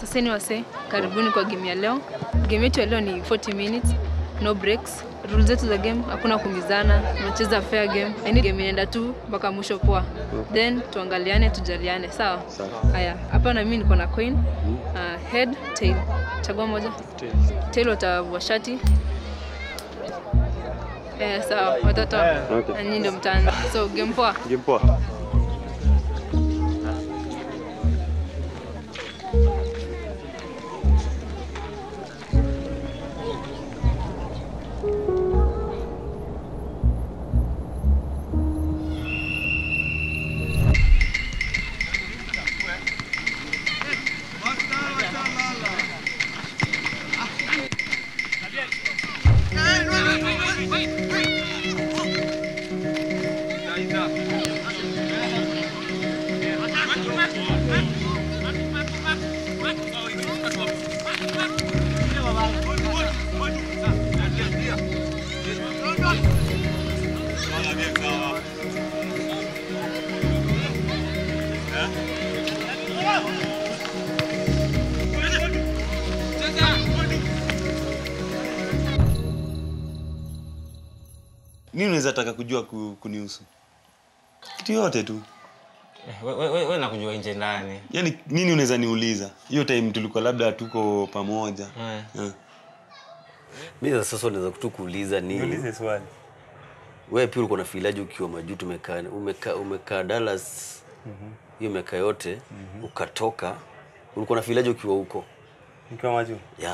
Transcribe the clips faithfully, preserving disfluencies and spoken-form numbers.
Sasa ni wase, karibuni kwa game ya leo. Game yetu ya leo ni forty minutes, no breaks. Rules zetu za game, hakuna kumizana, tunacheza fair game. Yaani game inaenda tu mpaka mwisho poa. Then tuangaliane, tujaliane, sawa? Haya, hapa na mimi niko na coin. Uh, head, tail. Chagua moja. Tail. Tail utavua shati. Eh, sawa, watoto. Okay. Na nyinyi ndio mtaanza. So, game poa. Game poa. Nini unaweza taka kujua kunihusu? Kitu yote tu. Wewe wewe nakujua nje ndani. Yaani nini unaweza niuliza? Hiyo time tulikuwa labda tuko pamoja. Eh. Mimi sasa naweza kutukuuliza nini? Niulize swali. Wewe pia uko na filaji ukiwa majuu tumekaa umekaa umekaa Dallas. Mhm. Hiyo miaka yote mm-hmm. Ukatoka ulikuwa na filaji ukiwa huko. Ukiwa majuu? Yeah.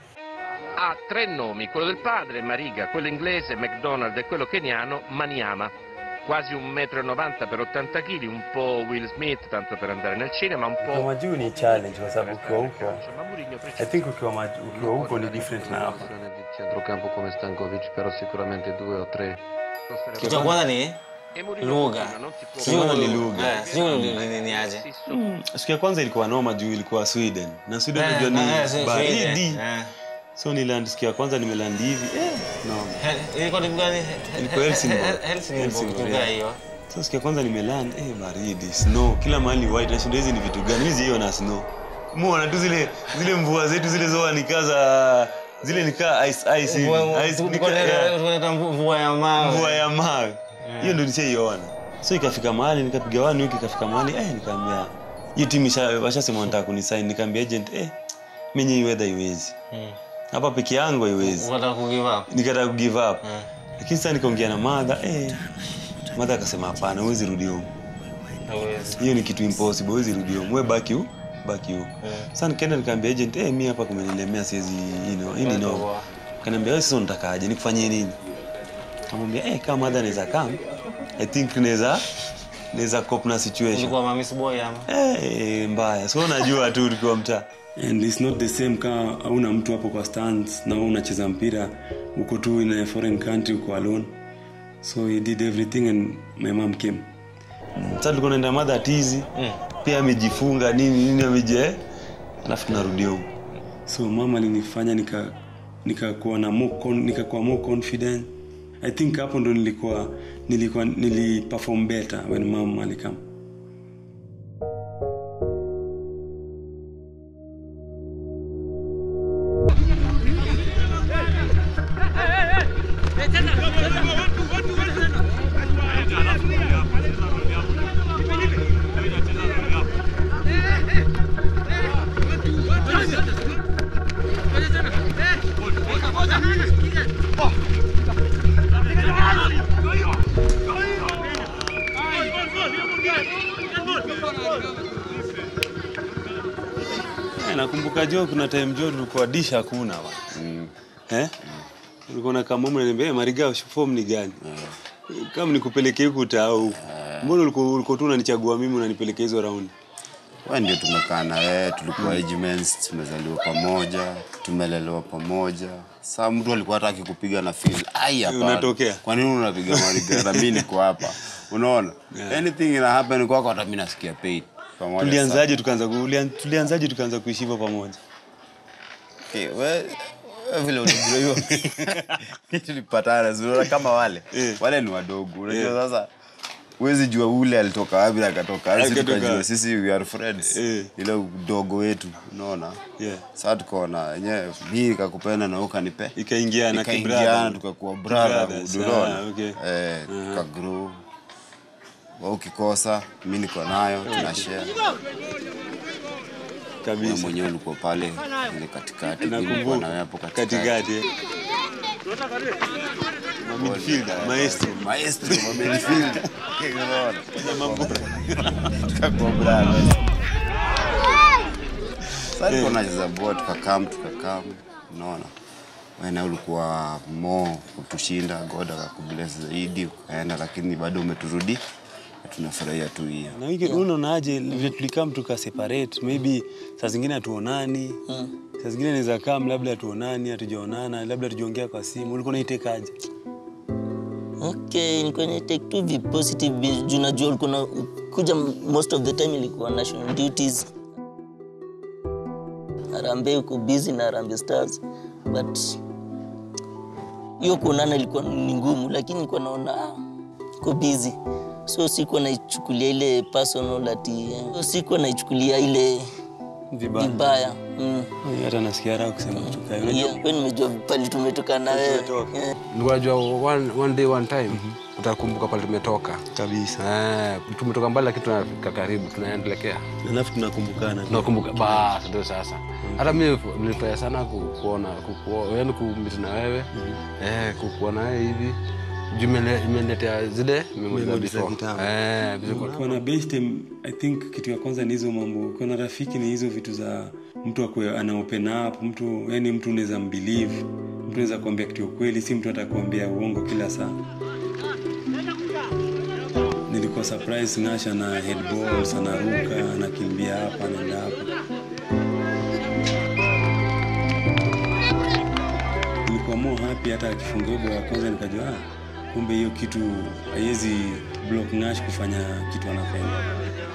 Ha tre nomi, quello del padre, Mariga, quello inglese, McDonald, e quello keniano, Maniama. Quasi un metro e novanta per ottanta chili, un po' Will Smith, tanto per andare nel cinema, un po'... Ukiwa majuu ni challenge, kwa sababu ukiwa huko. I think ukiwa majuu, ukiwa huko ni different na hapa. Centrocampo come Stankovic, però sicuramente due o tre. Kitu cha kwanza ni lugha. Sio ni lugha. Sio ni aje. Siku ya kwanza ilikuwa noma juu ilikuwa Sweden. Na Sweden unajua ni baridi. So niland siku ya kwanza nimeland hivi. Eh, noma. Ilikuwa ni gani? Ilikuwa Helsingborg. Helsingborg hiyo. So siku ya kwanza nimeland, eh baridi, snow. Kila mahali white. Nashinda hizi ni vitu gani? Hizi hiyo na snow. Muona tu zile zile mvua zetu zile zoa nikaza zile nika ice ice ice nika mvua ya mawe. Mvua ya mawe. Hiyo ndio nilichaiona. So ikafika mahali nikapiga wani wiki ikafika mahali eh nikamwambia hiyo timu washasema wanataka kunisign nikamwambia agent eh mimi hii weather iwezi. Hapa peke yangu haiwezi. Unataka ku give up? Nikataka ku give up. Lakini sasa nikaongea na mother eh mother akasema hapana huwezi rudi huko. Hawezi. Hiyo ni kitu impossible huwezi rudi huko. Wewe baki huko. Baki huko. Sasa nikaenda nikamwambia agent eh mimi hapa kumenilemea siwezi you know hii no. Kaniambia wewe sasa unataka aje nikufanyie nini? Akamwambia eh kama mother anaweza come I think naweza naweza cope na situation. Ulikuwa mamiss boy ama? Eh mbaya. So unajua tu ulikuwa mtaa. And it's not the same kama hauna mtu hapo kwa stands na unacheza mpira uko tu in a foreign country uko alone. So he did everything and my mom came. Sasa tulikuwa naenda mother tizi. Mm. Pia amejifunga nini nini ameje. Alafu tunarudi huko. So mama alinifanya nika nikakuwa na more nikakuwa more confident. I think hapo ndo nilikuwa nilikuwa niliperform better when mom alikam. Nakumbuka jo kuna time jo tulikuwa dish hakuna bwana. Mm. Eh? Ulikuwa na kama mume ananiambia Mariga form ni gani? Mm. Kama nikupelekee huko tao. Mbona ulikuwa ulikuwa tu unanichagua mimi unanipelekea hizo round? Wewe ndio tumekaa na wewe, tulikuwa regiments, tumezaliwa pamoja, tumelelewa pamoja. Sasa mtu alikuwa hataki kupiga na feel. Ai hapa. Unatokea. Kwa nini unapiga Mariga na mimi niko hapa? Unaona? Yeah. Anything ina happen kwako hata mimi nasikia pain. Tulianzaje tukaanza tulianzaje tukaanza kuishi hivyo pamoja? Okay, wewe vile unajua hiyo. Tulipatana zuri kama wale. Wale ni wadogo. Unajua sasa Huwezi jua ule alitoka wapi na akatoka. Sisi Akatoka. tukajua sisi we are friends. Eh. Ile udogo wetu, unaona? Yeah. Sasa tukaona yenyewe mimi kakupenda na ukanipe. Ikaingia na Ikaingiana kibrother. tukakuwa brother, Brothers, unaona? ah, okay. Eh, tukagrow. Wao ukikosa, mimi niko nayo, tunashare. Wewe Kabisa. mwenyewe ulikuwa pale ile katikati, mimi nilikuwa Nakumbuka. na wewe hapo katikati. Katikati. Midfielder, maestro. Maestro wa midfield. Unaona? Tukakuwa brother. Sasa tunacheza ball tukakam tukakam, unaona? Wewe na ulikuwa more kutushinda, God akakubless zaidi ukaenda, lakini bado umeturudi. Tunafurahia tu hiyo. Na wiki unaonaje vile tulikam tuka separate, maybe saa zingine hatuonani. Saa zingine inaweza kama labda hatuonani, hatujaonana, labda tujiongea kwa simu. Ulikuwa unaitekaje? Okay, nilikuwa na take two v positive juu najua ulikuwa na kuja most of the time ilikuwa national duties. Harambee uko busy na Harambee Stars, but hiyo kuonana ilikuwa ni ngumu, lakini nilikuwa naona ah, uko busy. So sikuwa naichukulia ile personal ati, so sikuwa naichukulia ile Vibaya. vibaya. Mm. Hata nasikia raha kusema kutoka. Unajua Yeah, wewe nimejua pale tumetoka na wewe. Tumetoka. Yeah. Unajua one, one day one time utakumbuka pale tumetoka. kabisa. Eh, tumetoka mbali lakini tunafika karibu, tunaendelea. Alafu tunakumbukana. Tunakumbuka basi ndio sasa. Hata mimi nilifurahi sana kukuona, kukuona, yaani kumiti na wewe. Eh, kukuona wewe hivi. Imeniletea zile memories za kitambo. Eh, vizuri. Kwa na best I think kitu ya kwanza ni hizo mambo. Kwa na rafiki ni hizo vitu za mtu akwe ana open up, mtu yani mtu unaweza mbelieve, mtu anaweza kuambia kitu kweli, si mtu atakwambia uongo kila saa. Nilikuwa surprise Ngasha na head balls, anaruka, anakimbia hapa na hapa. Nilikuwa more happy hata akifunga goli ya kwanza, nikajua ah, kumbe hiyo kitu haiwezi block Nash kufanya kitu anapenda.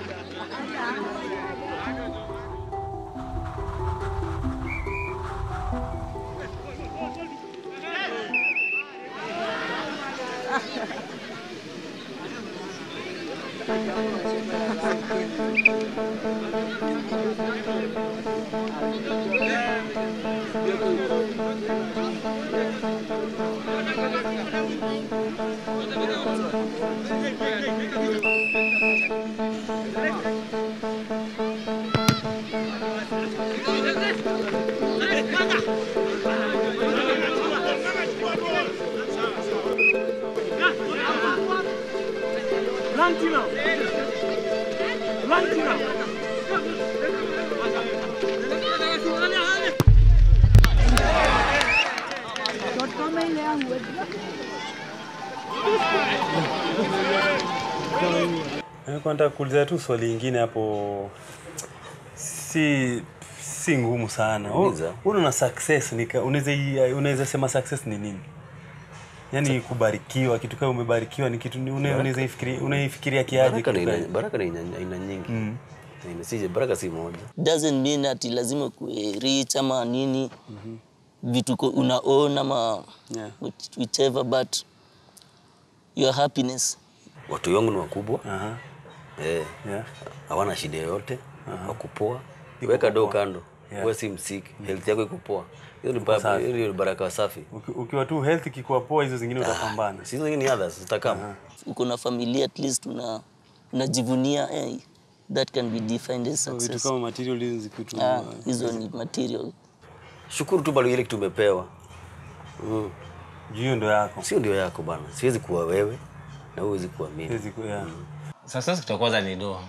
Nilikuwa nataka kuuliza tu swali lingine hapo, si si ngumu sana. Uliza. Wewe una success nika unaweza unaweza sema success ni nini? Yaani kubarikiwa, kitu kama umebarikiwa ni kitu unaweza ifikiria unaifikiria kiaje? Baraka ni aina- baraka ni aina aina nyingi. Mm. Si baraka si moja. Doesn't mean ati lazima kuwe rich ama nini. Mm-hmm. Vitu ko- unaona ama Yeah. which- whichever, but your happiness. Watu wangu ni wakubwa. Aha. Eh. Yeah. Hawana shida yoyote. Wako poa. Weka do kando. Yeah. Wewe si msiki. Health yako iko poa. Hiyo ni baraka, hiyo ni baraka safi. Uki- Ukiwa tu health kikuwa poa, hizo zingine utapambana. Sisi wengine ni others zitakama. Uko na familia, at least una unajivunia, eh, that can be defined as Vitu success. kama material zikitu. Ah, hizo ni material. Shukuru tu bado ile kitu umepewa. Mm. Hiyo ndio yako. Sio ndio yako bana. Siwezi kuwa wewe na huwezi kuwa mimi. Hizi kwa ya. Success kitu kwanza ni do.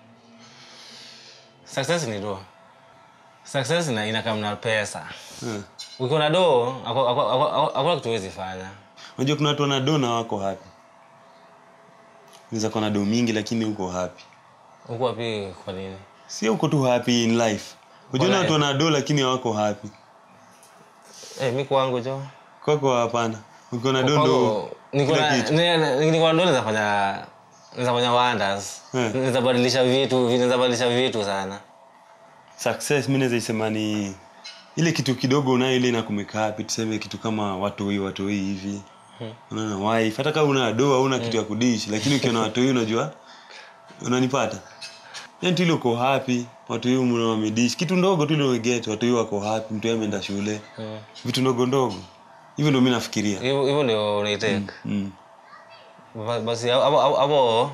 Success ni do. Success ina inakaa na pesa. Hmm. Ukiwa na do, hakuna kitu huwezi fanya. Unajua kuna watu wana do na wako happy. Unaweza kuwa na do mingi lakini uko happy. Uko wapi kwa nini? Si uko tu happy in life. Unajua Kwa watu wana do lakini hawako happy. Eh, mimi kwangu jo. Kwako hapana. Uko na do ndo niko kila na kitu. niko na do naweza fanya naweza fanya wonders. Hmm. Naweza badilisha vitu, naweza badilisha vitu sana. Success mimi naweza isema ni ile kitu kidogo unayo ile inakumeka happy, tuseme kitu kama watu hii watu hii hivi. Unaona wife hata kama una doa una kitu ya kudish lakini ukiona watu hiyo unajua unanipata. Yaani ile uko happy, watu hiyo mna wamedish kitu ndogo tu ile get watu hiyo wako happy, mtu ameenda shule. Mm. Vitu ndogo ndogo. Hivyo ndio mimi nafikiria. Hivyo hivyo ndio unaiteka. Mm. mm. Basi hapo hapo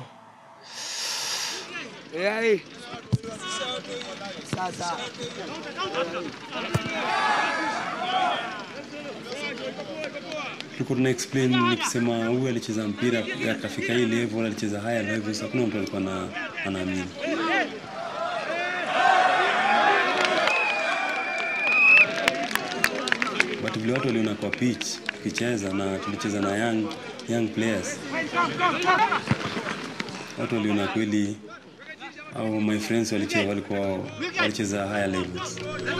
Eh. Sasa. Tuko tuna explain nikisema huyu alicheza mpira akafika hii level alicheza higher level sasa kuna mtu alikuwa na anaamini. But vile watu waliona kwa pitch tukicheza na tulicheza na young young players. Watu waliona kweli au my friends walicheza walikuwa walicheza higher levels.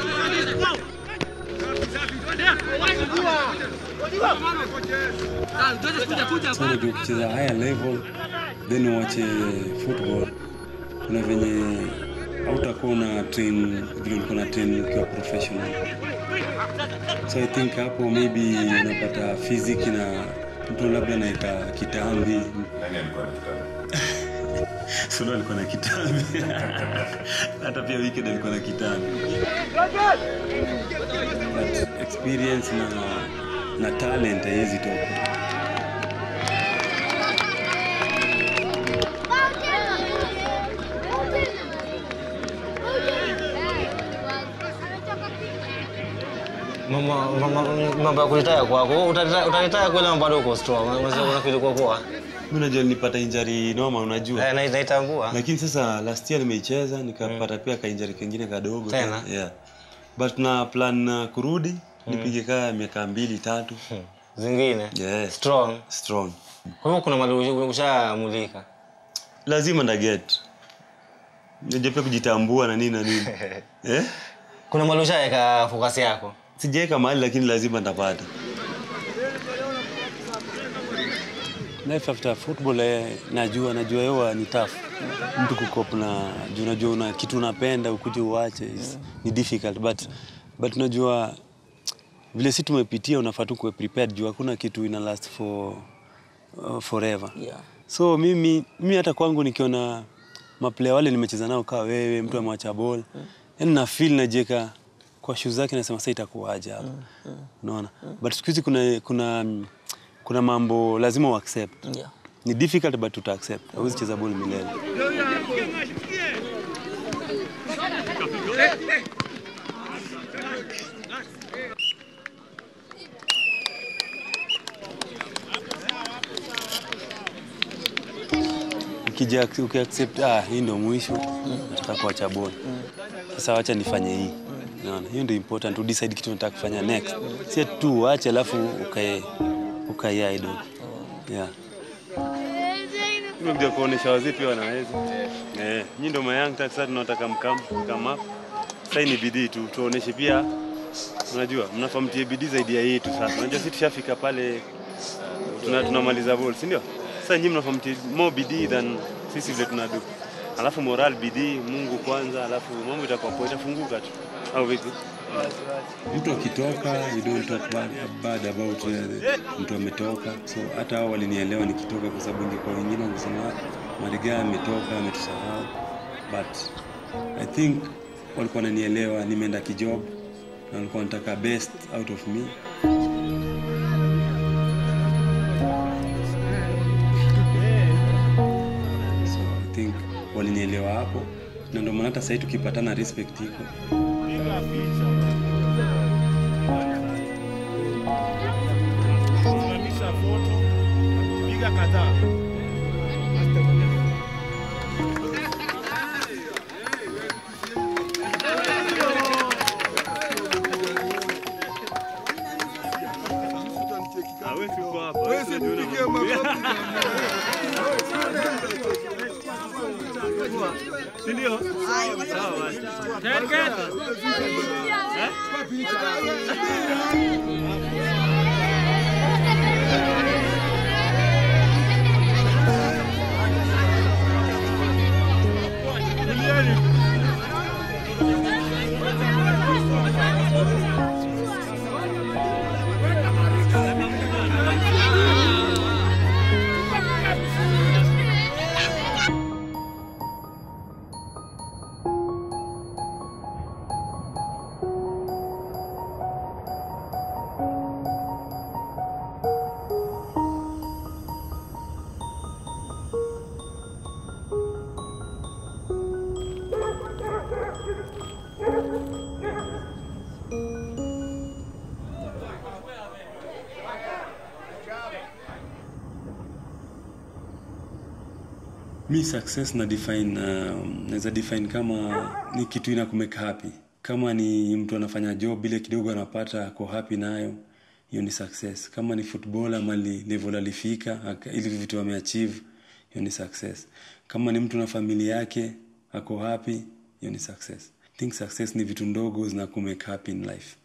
So ndio ukicheza higher level then uache football kuna venye hautakuwa na train vile ulikuwa na train ukiwa professional. So I think hapo maybe unapata physics na mtu labda anaika kitambi. Nani alikuwa na kitambi? Sio alikuwa na kitambi. Hata pia weekend alikuwa na kitambi. But experience na na talent haiwezi toka. mama mama mambo kulitaya kwako utataya kwenda bado uko strong unaweza unafeel kwa poa. Mimi najua nilipata injury noma unajua. Eh, na naitambua. Lakini sasa last year nimeicheza nikapata pia ka injury kingine kadogo tena. Yeah. But na plan kurudi hmm. nipige kama miaka mbili tatu hmm. zingine. Yeah. Strong. Strong. Kwa hiyo kuna mali ushamulika. Lazima nda get. Nijepe kujitambua na nini na nini. Eh? Kuna mali ushaweka focus yako. Sijaweka mahali lakini lazima ndapata. Life after football eh, najua najua yeye ni tough. Mtu kukop na unajua una kitu unapenda ukuje uache ni difficult but but unajua vile sisi tumepitia unafaa tu kuwe prepared juu hakuna kitu ina last for uh, forever. Yeah. So mimi mimi hata kwangu nikiona maplayer wale nimecheza nao kama wewe mtu ameacha ball. Mm. Yaani na feel najeka kwa shoes zake nasema sasa itakuwaje hapa. Mm. Mm. Unaona? Mm. But siku hizi kuna kuna kuna mambo lazima u accept. Yeah. Ni difficult but uta accept. Hauwezi cheza ball milele. Ukija ukiaccept ah hii ndio mwisho nataka kuacha ball. Sasa acha nifanye hii. Unaona? Hiyo ndio important to decide kitu unataka kufanya next. Si tu acha alafu ukae ukae idle. Yeah. Ndio kuonesha wazee pia wanaweza. Eh, nyinyi ndio mayang sasa tunataka mkam kama sasa ni bidii tu tuoneshe pia unajua mnafahamu tie bidii zaidi ya yetu sasa. Unajua sisi tushafika pale tuna tunamaliza ball, si ndio? Sasa nyinyi mnafahamu tie more bidii than sisi vile tunadu. Alafu moral bidii Mungu kwanza alafu mambo itakuwa poa itafunguka tu. Au vipi? Mtu akitoka you don't talk bad, bad about uh, mtu ametoka. So hata hao walinielewa nikitoka kwa sababu ingekuwa wengine wangesema Mariga ametoka ametusahau. But I think walikuwa wananielewa nimeenda kijob na walikuwa wanataka best out of me. So I think walinielewa hapo na ndio maana hata sasa tukipatana respect iko. Ndio? Sawa. Eh? Mi success na define uh, naweza define kama ni kitu ina kumeka happy. Kama ni mtu anafanya job bila kidogo anapata ako happy nayo, hiyo ni success. Kama ni footballer mali level alifika ili vitu ameachieve, hiyo ni success. Kama ni mtu na familia yake ako happy, hiyo ni success. I think success ni vitu ndogo zina kumeka happy in life.